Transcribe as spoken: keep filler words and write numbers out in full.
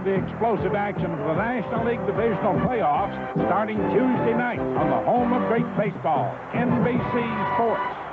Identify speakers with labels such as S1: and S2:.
S1: the explosive action of the National League Divisional Playoffs starting Tuesday night on the home of great baseball, N B C Sports.